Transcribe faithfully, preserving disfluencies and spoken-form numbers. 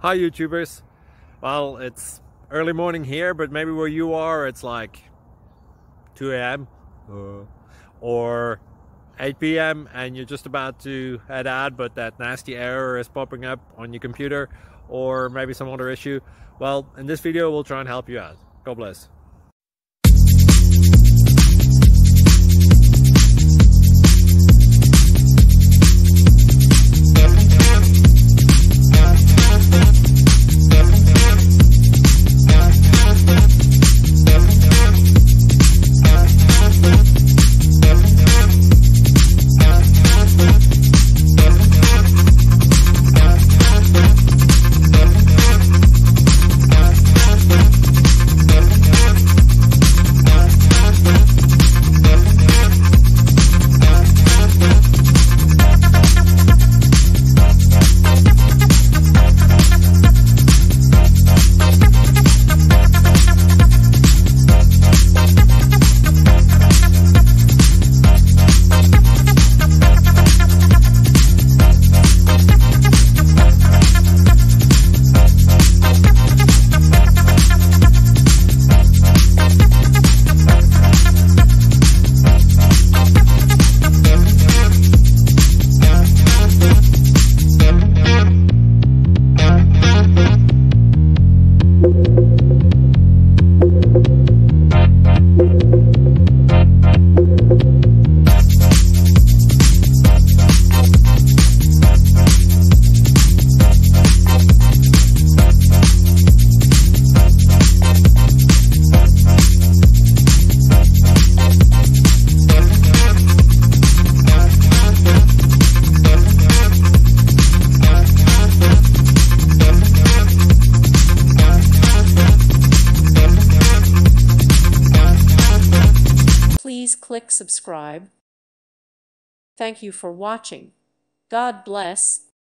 Hi YouTubers. Well, it's early morning here, but maybe where you are it's like two A M uh, or eight P M and you're just about to head out, but that nasty error is popping up on your computer, or maybe some other issue. Well, in this video we'll try and help you out. God bless. Please click subscribe. Thank you for watching. God bless.